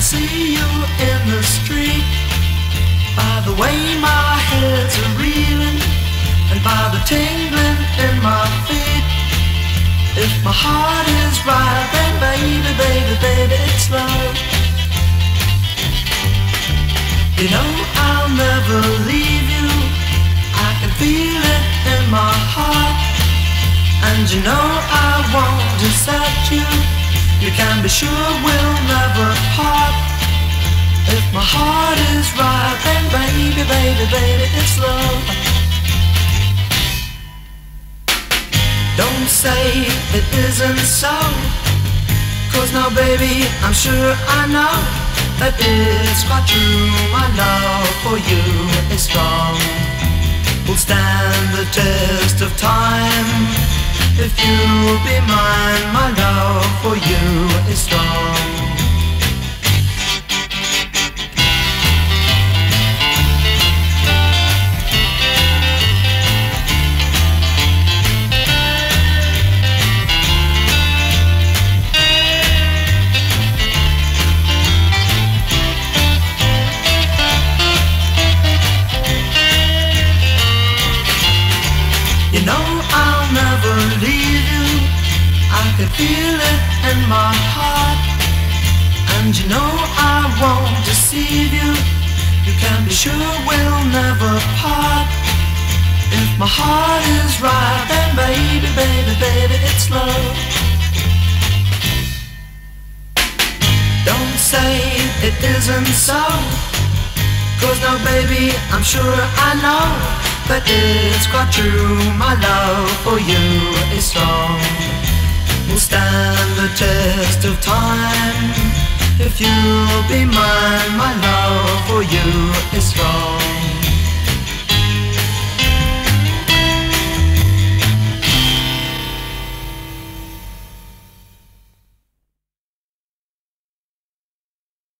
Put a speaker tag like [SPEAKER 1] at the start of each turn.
[SPEAKER 1] see you in the street, by the way my head's a reeling, and by the tingling in my feet. If my heart is right, then baby, baby, baby, it's love. You know I'll never leave you, I can feel it in my heart. And you know I won't desert you, you can be sure we'll never part. If my heart is right, then baby, baby, baby, it's love. Don't say it isn't so, 'cause now baby, I'm sure I know that it's quite true. My love for you is strong, will stand the test of time. If you'll be mine, my love for you is strong. You know I'll never leave you, I can feel it in my heart. And you know I won't deceive you, you can be sure we'll never part. If my heart is right, then baby, baby, baby, it's love. Don't say it isn't so, 'cause now baby, I'm sure I know that it's quite true. My love for you is strong, will stand the test of time. If you'll be mine, my love